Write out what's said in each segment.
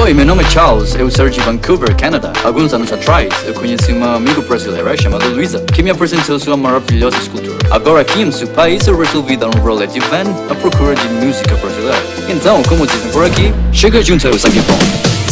Oi, meu nome é Charles, eu sou de Vancouver, Canadá. Alguns anos atrás, eu conheci uma amiga brasileira chamada Luisa, que me apresentou sua maravilhosa escultura. Agora aqui em seu país, eu resolvi dar um rolê de van à procura de música brasileira. Então, como dizem por aqui, chega junto ao sangue bom.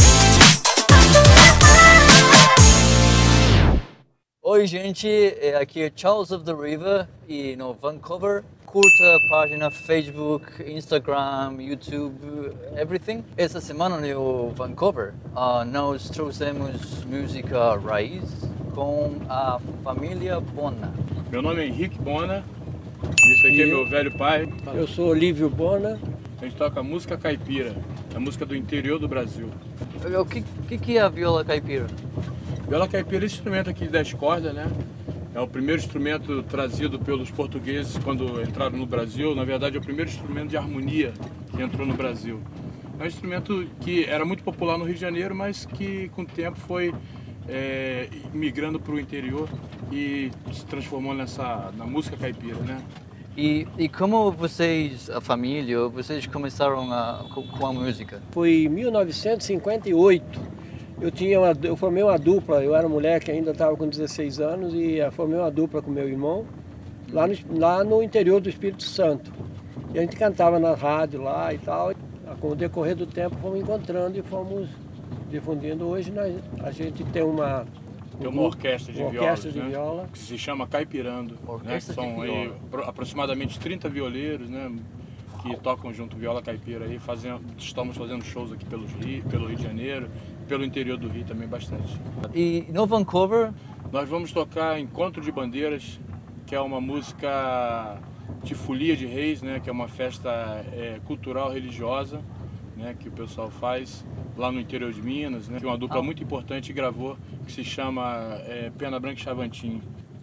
Oi, gente, aqui é Charles of the River e no Vancouver. Curta a página Facebook, Instagram, YouTube, everything. Essa semana no Vancouver, nós trouxemos música raiz com a família Bona. Meu nome é Henrique Bona, esse aqui é meu velho pai. Eu sou Olívio Bona. A gente toca música caipira, a música do interior do Brasil. O que é a viola caipira? Viola caipira é esse instrumento aqui de 10 cordas, né? É o primeiro instrumento trazido pelos portugueses quando entraram no Brasil. Na verdade, é o primeiro instrumento de harmonia que entrou no Brasil. É um instrumento que era muito popular no Rio de Janeiro, mas que com o tempo foi migrando para o interior e se transformou na música caipira, né? E como vocês, a família, vocês começaram com a música? Foi em 1958. Eu formei uma dupla, eu era moleque ainda, estava com 16 anos e formei uma dupla com meu irmão lá no interior do Espírito Santo. E a gente cantava na rádio lá e tal. Com o decorrer do tempo fomos encontrando e fomos difundindo. Hoje a gente tem uma orquestra de violas, de viola, que se chama Caipirando, né? São aí aproximadamente 30 violeiros, né, que tocam junto viola caipira aí, estamos fazendo shows aqui pelo Rio de Janeiro, pelo interior do Rio também bastante. E no Vancouver? Nós vamos tocar Encontro de Bandeiras, que é uma música de folia de reis, né, que é uma festa cultural religiosa, né, que o pessoal faz lá no interior de Minas, né, que uma dupla muito importante gravou, que se chama Pena Branca e Chavantinho.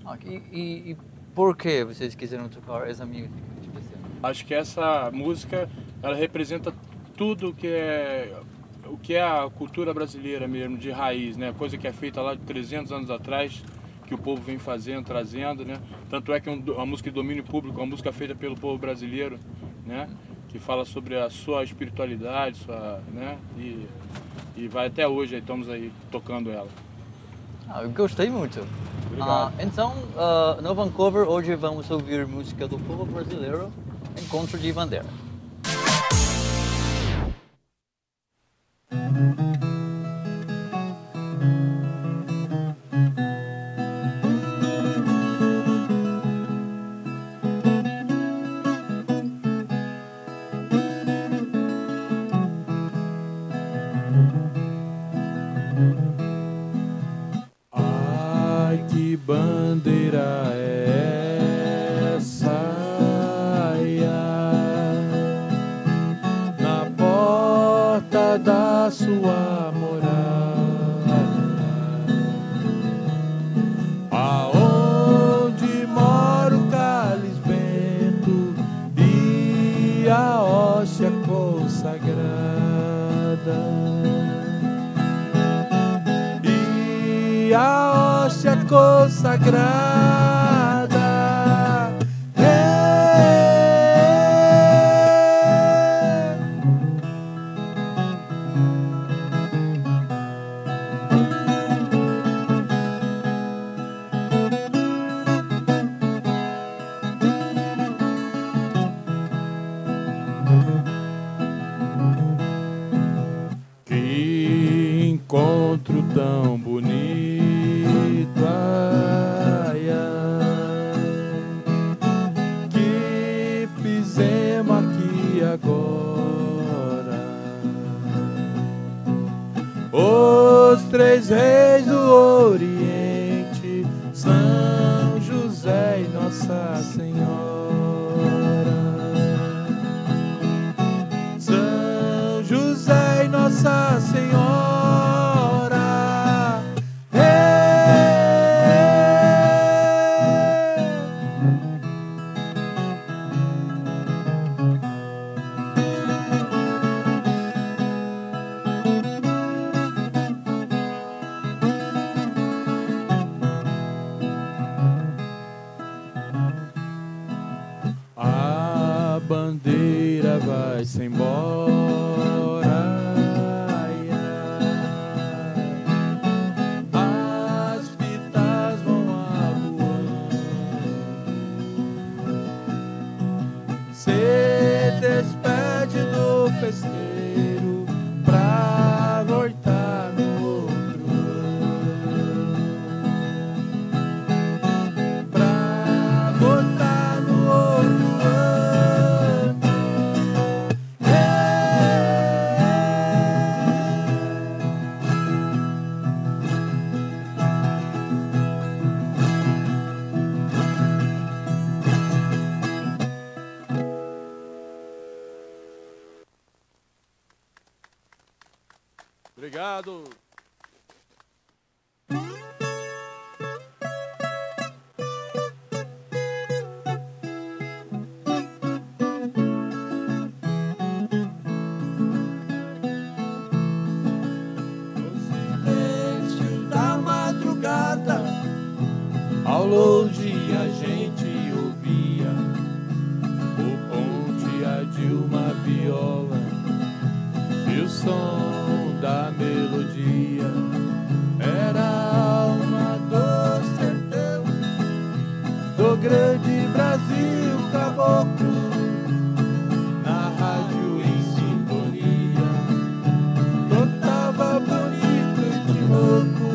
E por que vocês quiseram tocar essa música? Acho que essa música, ela representa tudo o que é a cultura brasileira mesmo, de raiz, né? Coisa que é feita lá de 300 anos atrás, que o povo vem fazendo, trazendo, né? Tanto é que uma música de domínio público, uma música feita pelo povo brasileiro, né? Que fala sobre a sua espiritualidade, né? E vai até hoje, estamos aí tocando ela. Eu gostei muito. Então, no Vancouver, hoje vamos ouvir música do povo brasileiro, Encontro de Bandeira. Ai, que bandeira é essa? Na porta da sua morada, aonde mora o cálice bento e a hóstia consagrada. E a hóstia consagrada. Que encontro tão bonito, ai, ai, que fizemos aqui agora. Os três reis do Oriente, São José e Nossa Senhora. São José e Nossa Senhora. A bandeira vai-se embora, ai, ai. Obrigado. Ao longe a gente ouvia o pontear de uma viola e o som da melodia era a alma do sertão, do grande Brasil caboclo, na rádio em sintonia, cantava bonito de louco.